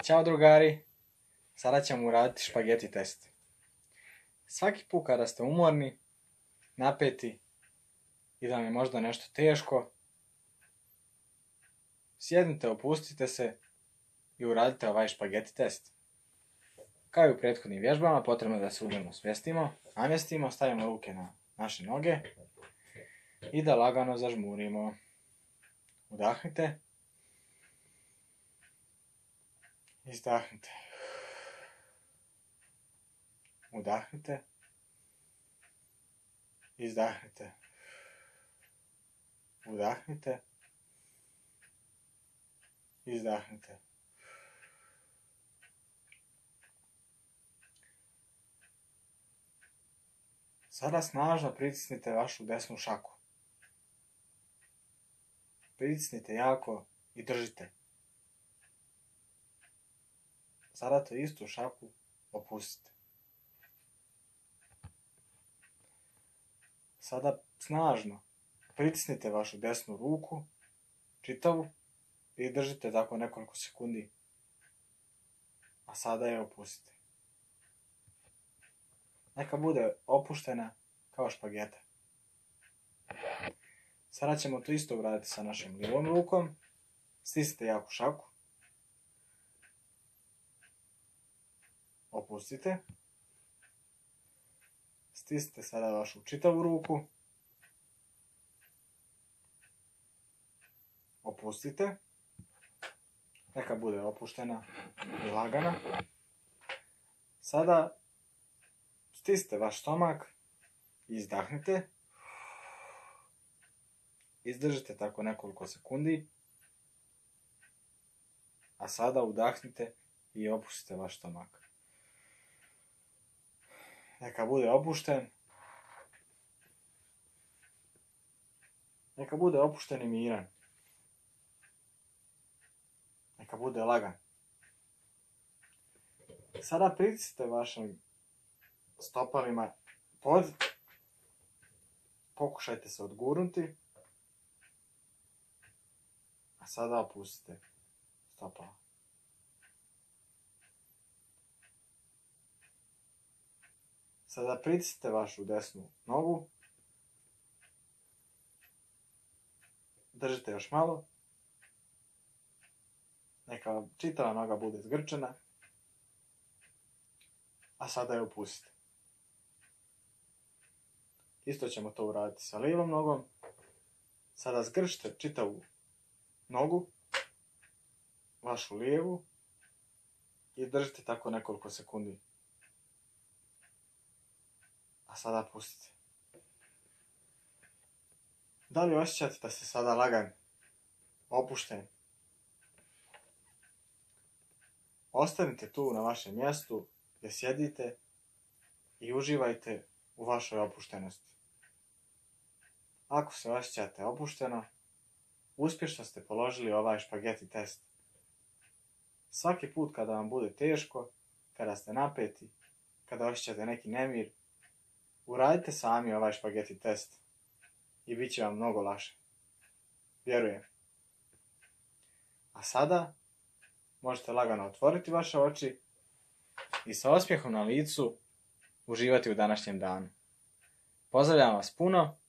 Ćao drugari, sada ćemo uraditi špageti test. Svaki put kada ste umorni, napeti i da vam je možda nešto teško, sjednite, opustite se i uradite ovaj špageti test. Kao i u prethodnim vježbama, potrebno je da se udobno namjestimo, stavimo ruke na naše noge i da lagano zažmurimo. Udahnite. Izdahnite. Udahnite. Izdahnite. Udahnite. Izdahnite. Sada snažno pritisnite vašu desnu šaku. Pritisnite jako i držite. Sada tu istu šaku opustite. Sada snažno pritisnite vašu desnu ruku, čitavu, i držite tako nekoliko sekundi. A sada je opustite. Neka bude opuštena kao špageta. Sada ćemo to isto uraditi sa našom lijevom rukom. Stisnite jako šaku. Opustite. Stisnite sada vašu čitavu ruku. Opustite. Neka bude opuštena i lagana. Sada stisnite vaš stomak i izdahnite. Izdržite tako nekoliko sekundi. A sada udahnite i opustite vaš stomak. Neka bude opušten. Neka bude opušten i miran. Neka bude lagan. Sada pritisnite vašim stopalima pod. Pokušajte se odgurnuti. A sada opustite stopala. Sada pritisnite vašu desnu nogu. Držite još malo. Neka čitava noga bude zgrčena. A sada je opustite. Isto ćemo to uraditi sa lijevom nogom. Sada zgrčite čitavu nogu, vašu lijevu, i držite tako nekoliko sekundi. A sada pustite. Da li osjećate da ste sada lagan, opušten? Ostanite tu na vašem mjestu gdje sjedite i uživajte u vašoj opuštenosti. Ako se osjećate opušteno, uspješno ste položili ovaj špageti test. Svaki put kada vam bude teško, kada ste napeti, kada osjećate neki nemir, uradite sami ovaj špageti test i bit će vam mnogo lakše. Vjerujem. A sada možete lagano otvoriti vaše oči i sa osmijehom na licu uživati u današnjem danu. Pozdravljam vas puno